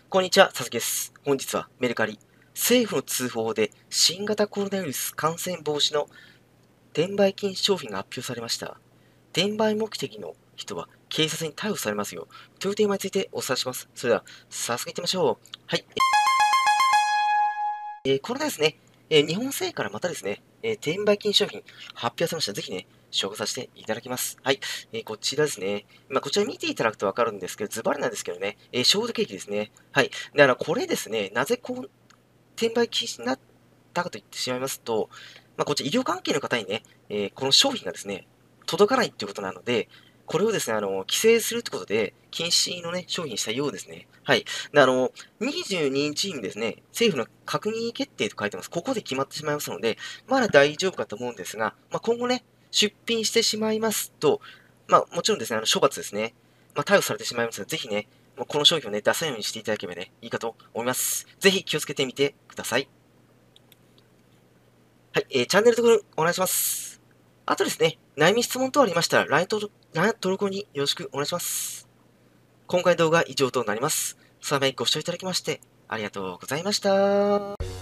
こんにちは、佐々木です。本日はメルカリ。政府の通報で新型コロナウイルス感染防止の転売禁止商品が発表されました。転売目的の人は警察に逮捕されますよ。というテーマについてお伝えします。それでは、早速行ってみましょう。はい。これですね、日本政府からまたですね、転売禁止商品発表されました。ぜひね、紹介させていただきます。はい。こちらですね。こちら見ていただくとわかるんですけど、ズバリなんですけどね、ショートケーキですね。はい。だからこれですね、なぜこう、転売禁止になったかと言ってしまいますと、こっち医療関係の方にね、この商品がですね、届かないっていうことなので、これをですね、規制するってことで、禁止のね、商品にしたようですね。はい。で、22日にですね、政府の閣議決定と書いてます。ここで決まってしまいますので、まだ大丈夫かと思うんですが、今後ね、出品してしまいますと、もちろんですね、処罰ですね。逮捕されてしまいますので、ぜひね、この商品をね、出さないようにしていただければね、いいかと思います。ぜひ気をつけてみてください。はい、チャンネル登録お願いします。あとですね、悩み質問等ありましたら、LINE 登録によろしくお願いします。今回の動画は以上となります。最後までご視聴いただきまして、ありがとうございました。